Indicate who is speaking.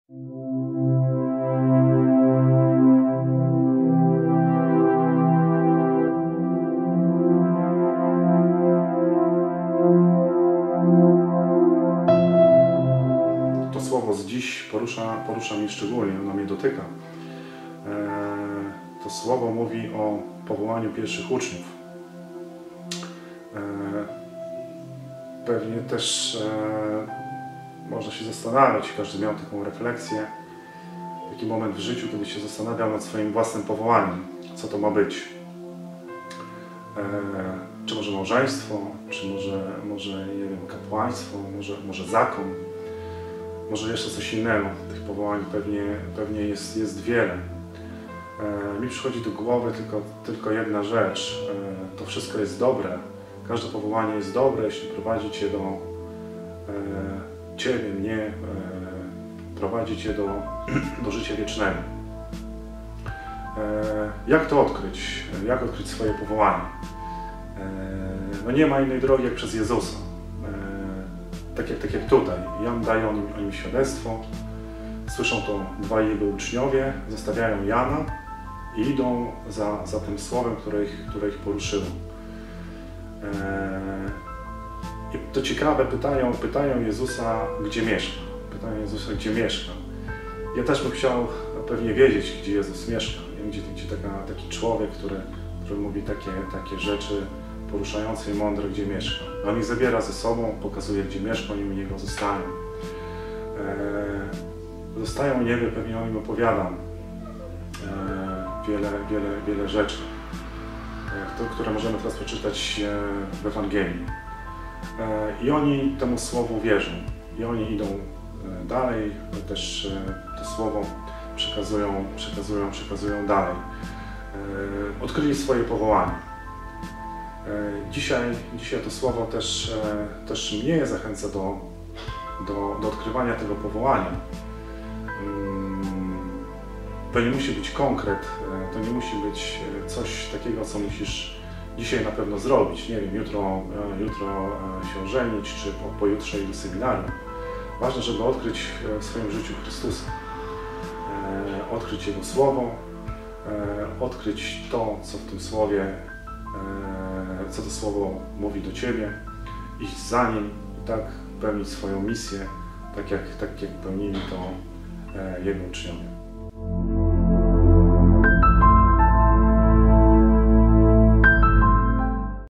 Speaker 1: To słowo z dziś porusza mnie szczególnie, ono mnie dotyka. To słowo mówi o powołaniu pierwszych uczniów. Pewnie też można się zastanawiać, każdy miał taką refleksję, taki moment w życiu, kiedy się zastanawiał nad swoim własnym powołaniem, co to ma być. Czy może małżeństwo, czy może nie wiem, kapłaństwo, może zakon, może jeszcze coś innego. Tych powołań pewnie jest wiele. Mi przychodzi do głowy tylko jedna rzecz. To wszystko jest dobre. Każde powołanie jest dobre, jeśli prowadzi Cię do Ciebie, mnie, prowadzi Cię do życia wiecznego. Jak to odkryć? Jak odkryć swoje powołanie? No nie ma innej drogi jak przez Jezusa. Tak jak tutaj. Jan daje o nim świadectwo. Słyszą to dwaj jego uczniowie, zostawiają Jana i idą za tym słowem, które ich poruszyło. I to ciekawe, pytają Jezusa, gdzie mieszka. Pytają Jezusa, gdzie mieszka. Ja też bym chciał pewnie wiedzieć, gdzie Jezus mieszka. Gdzie taki człowiek, który mówi takie rzeczy poruszające i mądre, gdzie mieszka. On ich zabiera ze sobą, pokazuje, gdzie mieszka, oni u niego zostają. Zostają u niego, pewnie o nim opowiadam wiele rzeczy, które możemy teraz przeczytać w Ewangelii. I oni temu słowu wierzą. I oni idą dalej, też to słowo przekazują dalej. Odkryli swoje powołanie. Dzisiaj to słowo też mnie zachęca do odkrywania tego powołania. To nie musi być konkret, to nie musi być coś takiego, co musisz dzisiaj na pewno zrobić. Nie wiem, jutro się ożenić, czy pojutrze iść do seminarium. Ważne, żeby odkryć w swoim życiu Chrystusa. Odkryć Jego Słowo, odkryć to, co w tym Słowie, co to Słowo mówi do Ciebie, iść za Nim i tak pełnić swoją misję, tak jak pełnili to Jego uczniowie.